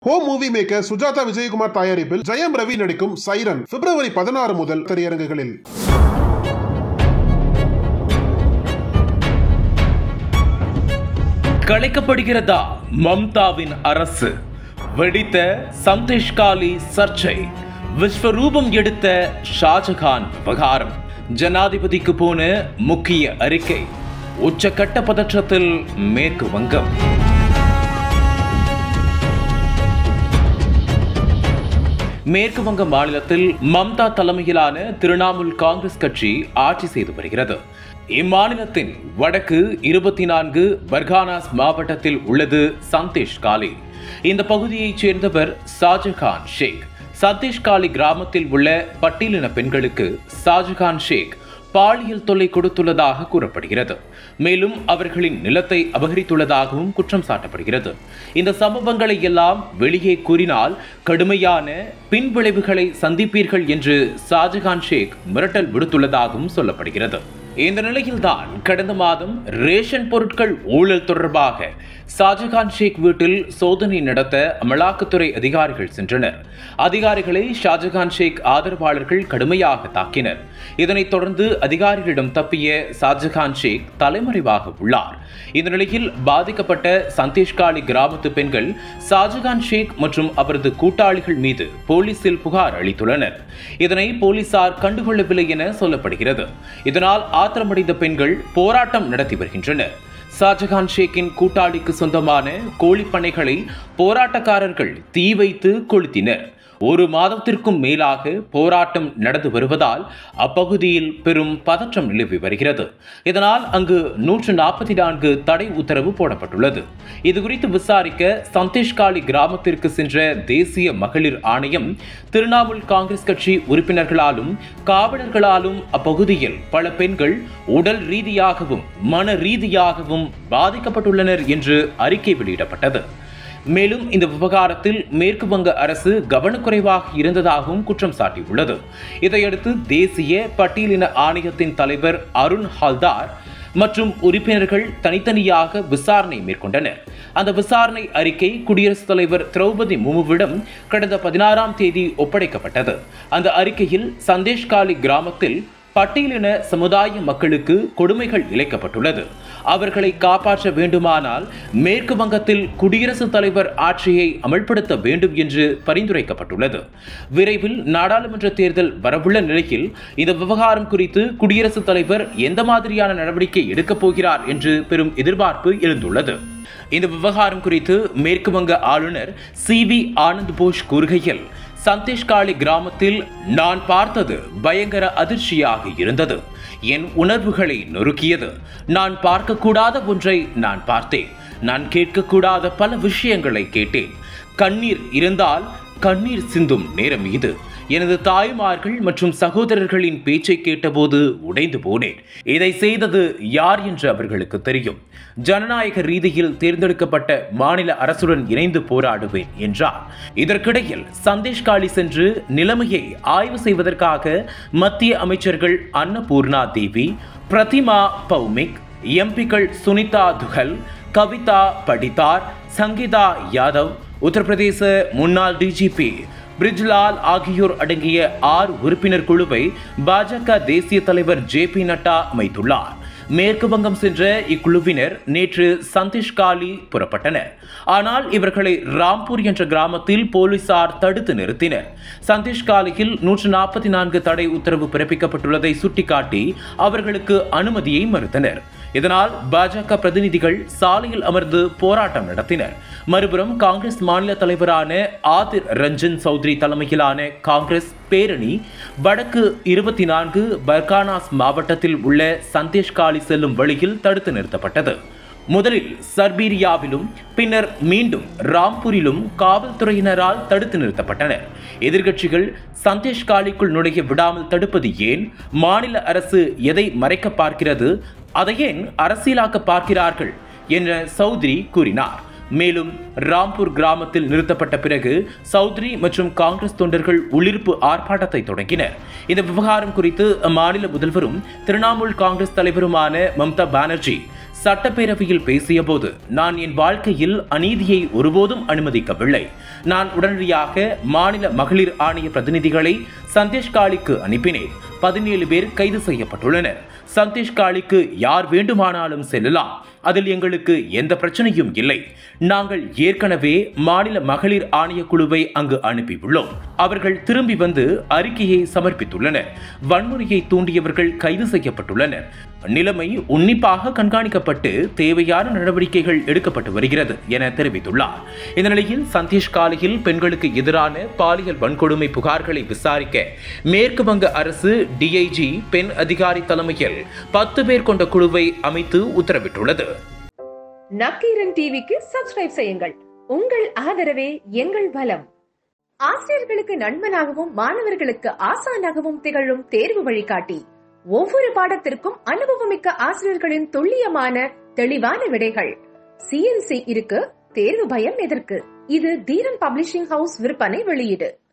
Home movie maker Sujatha Vijayakumar தயாரிப்பில் ஜெயம் ரவி நடிக்கும் siren பிப்ரவரி 16 முதல் திரையரங்குகளில். கலைக்கப்படுகிறதா மம்தாவின் அரசு? வெடித்த சந்தேஷ்காலி சர்ச்சை, விஸ்வரூபம் எடுத்த ஷாஜகான் விவகாரம், ஜனாதிபதிக்கு போன முக்கிய அறிக்கை, உச்சக்கட்ட பதற்றத்தில் மேற்கு வங்கம். மேற்கு வங்க மாநிலத்தில் மம்தா தலைமையிலான திரிணாமுல் காங்கிரஸ் கட்சி ஆட்சி செய்து வருகிறது. இம்மாநிலத்தின் வடக்கு 24 பர்கானாஸ் மாவட்டத்தில் உள்ளது சந்தேஷ்காலி. இந்த பகுதியைச் சேர்ந்தவர் ஷாஜகான் ஷேக். சந்தேஷ்காலி கிராமத்தில் உள்ள பட்டியலின பெண்களுக்கு ஷாஜகான் ஷேக் பாலியல் தொல்லை கொடுத்துள்ளதாக கூறப்படுகிறது. மேலும் அவர்களின் நிலத்தை அபகரித்துள்ளதாகவும் குற்றம் சாட்டப்படுகிறது. இந்த சம்பவங்களை எல்லாம் வெளியே கூறினால் கடுமையான பின்விளைவுகளை சந்திப்பீர்கள் என்று ஷாஜகான் ஷேக் மிரட்டல் விடுத்துள்ளதாகவும் சொல்லப்படுகிறது. இந்த நிலையில்தான் கடந்த மாதம் ரேஷன் பொருட்கள் ஊழல் தொடர்பாக ஷாஜகான் ஷேக் வீட்டில் சோதனை நடத்த அமலாக்கத்துறை அதிகாரிகள் சென்றனர். அதிகாரிகளை ஷாஜகான் ஷேக் ஆதரவாளர்கள் கடுமையாக தாக்கினர். இதனைத் தொடர்ந்து அதிகாரிகளிடம் தப்பிய ஷாஜகான் ஷேக் தலைமறைவாக உள்ளார். இந்த நிலையில் பாதிக்கப்பட்ட சந்தேஷ்காலி கிராமத்து பெண்கள் ஷாஜகான் ஷேக் மற்றும் அவரது கூட்டாளிகள் மீது போலீசில் புகார் அளித்துள்ளனர். இதனை போலீசார் கண்டுகொள்ளவில்லை என சொல்லப்படுகிறது. இதனால் ஆத்திரமடைந்த பெண்கள் போராட்டம் நடத்தி வருகின்றனர். ஷாஜகான் ஷேக்கின் கூட்டாளிக்கு சொந்தமான கோழிப்பண்ணைகளை போராட்டக்காரர்கள் தீ வைத்து கொளுத்தினர். 1 மாதத்திற்கும் மேலாக போராட்டம் நடந்து வருவதால் அப்பகுதியில் பெரும் பதற்றம் நிலவி வருகிறது. இதனால் அங்கு 144 தடை உத்தரவு போடப்பட்டுள்ளது. இதுகுறித்து விசாரிக்க சந்தேஷ்காலி கிராமத்திற்கு சென்ற தேசிய மகளிர் ஆணையம் திரிணாமுல் காங்கிரஸ் கட்சி உறுப்பினர்களாலும் காவலர்களாலும் அப்பகுதியில் பல பெண்கள் உடல் ரீதியாகவும் மன ரீதியாகவும் பாதிக்கப்பட்டுள்ளனர் என்று அறிக்கை வெளியிடப்பட்டது. மேலும் இந்த விவகாரத்தில் மேற்கு வங்க அரசு கவனக்குறைவாக இருந்ததாகவும் குற்றம் சாட்டியுள்ளது. இதையடுத்து தேசிய பட்டியலின ஆணையத்தின் தலைவர் அருண் ஹால்தார் மற்றும் உறுப்பினர்கள் தனித்தனியாக விசாரணை மேற்கொண்டனர். அந்த விசாரணை அறிக்கை குடியரசுத் தலைவர் திரௌபதி முர்முவிடம் கடந்த 16ஆம் தேதி ஒப்படைக்கப்பட்டது. அந்த அறிக்கையில் சந்தேஷ்காலி கிராமத்தில் பட்டியலின சமுதாய மக்களுக்கு கொடுமைகள் இழைக்கப்பட்டுள்ளது. அவர்களை காப்பாற்ற வேண்டுமானால் மேற்கு வங்கத்தில் குடியரசுத் தலைவர் ஆட்சியை அமல்படுத்த வேண்டும் என்று பரிந்துரைக்கப்பட்டுள்ளது. விரைவில் நாடாளுமன்ற தேர்தல் வரவுள்ள நிலையில் இந்த விவகாரம் குறித்து குடியரசுத் தலைவர் எந்த மாதிரியான நடவடிக்கை எடுக்கப் போகிறார் என்று பெரும் எதிர்பார்ப்பு எழுந்துள்ளது. இந்த விவகாரம் குறித்து மேற்கு வங்க ஆளுநர் CV ஆனந்த் போஸ் கூறுகையில், சந்தேஷ்காலி கிராமத்தில் நான் பார்த்தது பயங்கர அதிர்ச்சியாக இருந்தது. என் உணர்வுகளை நொறுக்கியது. நான் பார்க்கக்கூடாத ஒன்றை நான் பார்த்தேன். நான் கேட்கக்கூடாத பல விஷயங்களை கேட்டேன். கண்ணீர் இருந்தால் கண்ணீர் சிந்தும் நேரம் இது. எனது தாய்மார்கள் மற்றும் சகோதரர்களின் பேச்சை கேட்டபோது உடைந்து போனேன். இதை செய்தது யார் என்று அவர்களுக்கு தெரியும். ஜனநாயக ரீதியில் தேர்ந்தெடுக்கப்பட்ட மாநில அரசுடன் இணைந்து போராடுவேன் என்றார். இதற்கிடையில் சந்தேஷ்காலி சென்று நிலைமையை ஆய்வு செய்வதற்காக மத்திய அமைச்சர்கள் அன்னபூர்ணா தேவி, பிரதிமா பௌமிக், எம்பிக்கள் சுனிதா துகல், கவிதா படிதார், சங்கீதா யாதவ், உத்தரப்பிரதேச முன்னாள் DGP பிரிஜ்லால் ஆகியோர் அடங்கிய 6 உறுப்பினர் குழுவை பாஜக தேசிய தலைவர் JP நட்டா அமைத்துள்ளார். மேற்கு வங்கம் சென்ற இக்குழுவினர் நேற்று சந்தேஷ்காலி புறப்பட்டனர். ஆனால் இவர்களை ராம்பூர் என்ற கிராமத்தில் போலீசார் தடுத்து நிறுத்தினர். சந்தேஷ்காலியில் 144 தடை உத்தரவு பிறப்பிக்கப்பட்டுள்ளதை சுட்டிக்காட்டி அவர்களுக்கு அனுமதியை மறுத்தனர். இதனால் பாஜக பிரதிநிதிகள் சாலையில் அமர்ந்து போராட்டம் நடத்தினர். மறுபுறம் காங்கிரஸ் மாநில தலைவரான ஆதிர் ரஞ்சன் சௌத்ரி தலைமையிலான காங்கிரஸ் பேரணி வடக்கு 24 பர்கானாஸ் மாவட்டத்தில் உள்ள சந்தேஷ்காலி செல்லும் வழியில் தடுத்து நிறுத்தப்பட்டது. முதலில் சர்பீரியாவிலும் பின்னர் மீண்டும் ராம்பூரிலும் காவல்துறையினரால் தடுத்து நிறுத்தப்பட்டனர். எதிர்க்கட்சிகள் சந்தேஷ்காலிக்குள் நுழைய விடாமல் தடுப்பது ஏன்? மாநில அரசு எதை மறைக்க பார்க்கிறது? அதை ஏன் அரசியலாக்க பார்க்கிறார்கள் என சௌத்ரி கூறினார். மேலும் ராம்பூர் கிராமத்தில் நிறுத்தப்பட்ட பிறகு சௌத்ரி மற்றும் காங்கிரஸ் தொண்டர்கள் உள்ளிருப்பு ஆர்ப்பாட்டத்தை தொடங்கினர். இந்த விவகாரம் குறித்து அம்மாநில முதல்வரும் திரிணாமுல் காங்கிரஸ் தலைவருமான மம்தா பானர்ஜி சட்டப்பேரவையில் பேசியபோது நான் என் வாழ்க்கையில் அநீதியை ஒருபோதும் அனுமதிக்கவில்லை. நான் உடனடியாக மாநில மகளிர் ஆணைய பிரதிநிதிகளை சந்தேஷ்காலிக்கு அனுப்பினேன். 17 பேர் கைது செய்யப்பட்டுள்ளனர். சந்தேஷ்காலிக்கு யார் வேண்டுமானாலும் செல்லலாம். அதில் எங்களுக்கு எந்த பிரச்சனையும் இல்லை. நாங்கள் ஏற்கனவே மாநில மகளிர் ஆணைய குழுவை அங்கு அனுப்பியுள்ளோம். அவர்கள் திரும்பி வந்து அறிக்கையை சமர்ப்பித்துள்ளனர். வன்முறையை தூண்டியவர்கள் கைது செய்யப்பட்டுள்ளனர். நிலைமை உன்னிப்பாக கண்காணிக்கப்பட்டு தேவையான நடவடிக்கைகள் எடுக்கப்பட்டு வருகிறது என தெரிவித்துள்ளார். இந்த நிலையில் சந்தேஷ்காலியில் பெண்களுக்கு எதிரான பாலியல் வன்கொடுமை புகார்களை விசாரிக்க மேற்கு வங்க அரசு டிஐஜி பெண் அதிகாரி தலைமையில் 10 பேர் கொண்ட குழுவை அமைத்து உத்தரவிட்டுள்ளது. நக்கீரன் டிவிக்கு சப்ஸ்கிரைப் செய்யுங்கள். உங்கள் ஆதரவே எங்கள் பலம். ஆசிரியர்களுக்கு நண்பனாகவும் மாணவர்களுக்கு ஆசானாகவும் திகழும் தேர்வு வழிகாட்டி. ஒவ்வொரு பாடத்திற்கும் அனுபவமிக்க ஆசிரியர்களின் துல்லியமான தெளிவான விடைகள். CNC இருக்கு, தேர்வு பயம் எதற்கு? இது தீரன் பப்ளிஷிங் ஹவுஸ் விற்பனை வெளியீடு.